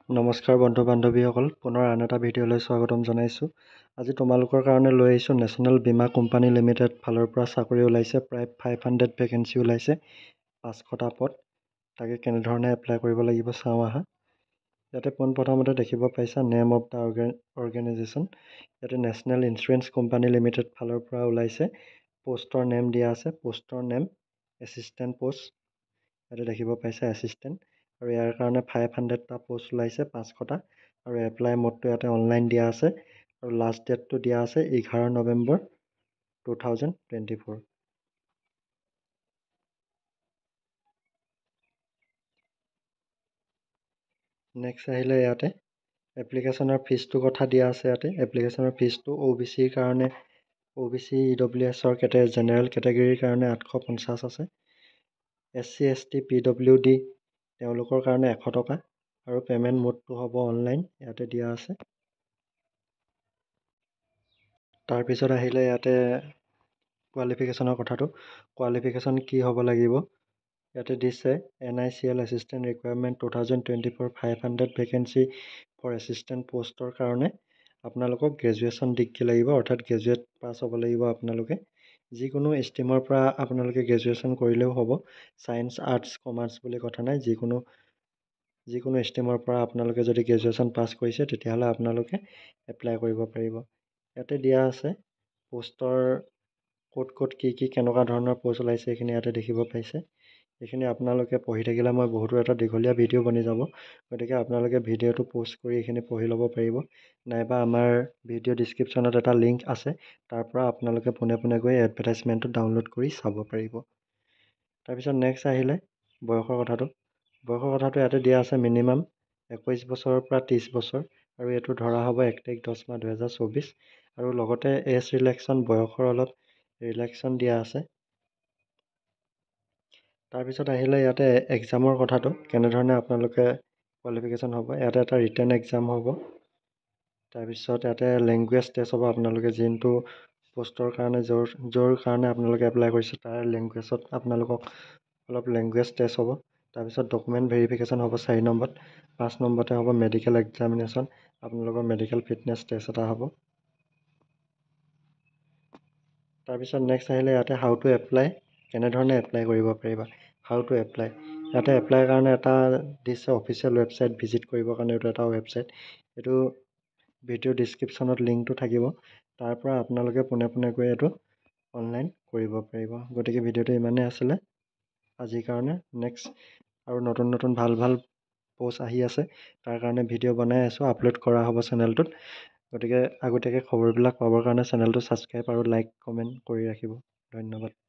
নমস্কাৰ বন্ধু বান্ধৱীসকল, পুনৰ আন এটা ভিডিঅ'লৈ স্বাগতম জনাইছোঁ। আজি তোমালোকৰ কাৰণে লৈ আহিছোঁ নেশ্যনেল বীমা কোম্পানী লিমিটেড ফালৰ পৰা চাকৰি ওলাইছে। প্ৰায় 500 ভেকেঞ্চি ওলাইছে, 500টা পদ। তাকে কেনেধৰণে এপ্লাই কৰিব লাগিব চাওঁ আহা। ইয়াতে পোনপ্ৰথমতে দেখিব পাইছা নেম অফ দ্য অৰ্গেনাইজেশ্যন। ইয়াতে নেশ্যনেল ইঞ্চুৰেঞ্চ কোম্পানী লিমিটেড ফালৰ পৰা ওলাইছে। পোষ্টৰ নেম দিয়া আছে, পোষ্টৰ নেম এছিষ্টেণ্ট পোষ্ট। ইয়াতে দেখিব পাইছে এছিষ্টেণ্ট, আৰু ইয়াৰ কাৰণে 500টা পোষ্ট ওলাইছে, 500টা। আৰু এপ্লাই মোডটো ইয়াতে অনলাইন দিয়া আছে, আৰু লাষ্ট ডেটটো দিয়া আছে 11 নৱেম্বৰ 2024। নেক্সট আহিলে ইয়াতে এপ্লিকেশ্যনৰ ফিজটোৰ কথা দিয়া আছে। ইয়াতে এপ্লিকেশ্যনৰ ফিজটো OBCৰ কাৰণে, OBC EWSৰ জেনেৰেল কেটেগৰীৰ কাৰণে 850 আছে। SC ST PWD তেওঁলোকৰ কাৰণে 100 টকা, আৰু পে'মেণ্ট মোডটো হ'ব অনলাইন, ইয়াতে দিয়া আছে। তাৰপিছত আহিলে ইয়াতে কোৱালিফিকেশ্যনৰ কথাটো। কোৱালিফিকেশ্যন কি হ'ব লাগিব ইয়াতে দিছে। NICL assistant recruitment 2024 500 vacancy for assistant পষ্টৰ কাৰণে আপোনালোকক গ্ৰেজুৱেশ্যন ডিগ্ৰী লাগিব, অৰ্থাৎ গ্ৰেজুৱেট পাছ হ'ব লাগিব আপোনালোকে। যিকোনো ষ্ট্ৰীমৰ পৰা আপোনালোকে গ্ৰেজুৱেশ্যন কৰিলেও হ'ব। ছায়েন্স, আৰ্টছ, কমাৰ্চ বুলি কথা নাই, যিকোনো ষ্ট্ৰীমৰ পৰা আপোনালোকে যদি গ্ৰেজুৱেশ্যন পাছ কৰিছে তেতিয়াহ'লে আপোনালোকে এপ্লাই কৰিব পাৰিব। ইয়াতে দিয়া আছে পোষ্টৰ ক'ত কি কেনেকুৱা ধৰণৰ পোষ্ট ওলাইছে, এইখিনি ইয়াতে দেখিব পাইছে। এইখিনি আপোনালোকে পঢ়ি থাকিলে মই বহুতো এটা দীঘলীয়া ভিডিঅ' বনি যাব, গতিকে আপোনালোকে ভিডিঅ'টো প'ষ্ট কৰি এইখিনি পঢ়ি ল'ব পাৰিব। নাইবা আমাৰ ভিডিঅ' ডিছক্ৰিপশ্যনত এটা লিংক আছে, তাৰ পৰা আপোনালোকে পোনে পোনে গৈ এডভাৰটাইজমেণ্টটো ডাউনলোড কৰি চাব পাৰিব। তাৰপিছত নেক্সট আহিলে বয়সৰ কথাটো। বয়সৰ কথাটো ইয়াতে দিয়া আছে মিনিমাম 21 বছৰৰ পৰা 30 বছৰ, আৰু এইটো ধৰা হ'ব 1 তাৰিখ 10 মাহ 2024। আৰু লগতে এজ ৰিলেক্সন, বয়সৰ অলপ ৰিলেক্সন দিয়া আছে। তাৰপিছত আহিলে ইয়াতে এক্সামৰ কথাটো, কেনেধৰণে আপোনালোকে কোৱালিফিকেশ্যন হ'ব। ইয়াতে এটা ৰিটেন এক্সাম হ'ব। তাৰপিছত ইয়াতে লেংগুৱেজ টেষ্ট হ'ব। আপোনালোকে যোনটো পোষ্টৰ কাৰণে য'ৰ কাৰণে আপোনালোকে এপ্লাই কৰিছে তাৰ লেংগুৱেজত আপোনালোকক অলপ লেংগুৱেজ টেষ্ট হ'ব। তাৰপিছত ডকুমেণ্ট ভেৰিফিকেশ্যন হ'ব 4 নম্বৰত। 5 নম্বৰতে হ'ব মেডিকেল এক্সামিনেশ্যন, আপোনালোকৰ মেডিকেল ফিটনেছ টেষ্ট এটা হ'ব। তাৰপিছত নেক্সট আহিলে ইয়াতে হাউ টু এপ্লাই, কেনেধৰণে এপ্লাই কৰিব পাৰিবা। হাউ টু এপ্লাই, ইয়াতে এপ্লাইৰ কাৰণে এটা দিছে অফিচিয়েল ৱেবছাইট, ভিজিট কৰিবৰ কাৰণে। এইটো এটা ৱেবছাইট, এইটো ভিডিঅ' ডিছক্ৰিপশ্যনত লিংকটো থাকিব, তাৰ পৰা আপোনালোকে পোনে পোনে গৈ এইটো অনলাইন কৰিব পাৰিব। গতিকে ভিডিঅ'টো ইমানেই আছিলে আজিৰ কাৰণে। নেক্সট আৰু নতুন ভাল পোষ্ট আহি আছে, তাৰ কাৰণে ভিডিঅ' বনাই আছোঁ, আপলোড কৰা হ'ব চেনেলটোত। গতিকে আগতীয়াকৈ খবৰবিলাক পাবৰ কাৰণে চেনেলটো ছাবস্ক্ৰাইব আৰু লাইক কমেণ্ট কৰি ৰাখিব। ধন্যবাদ।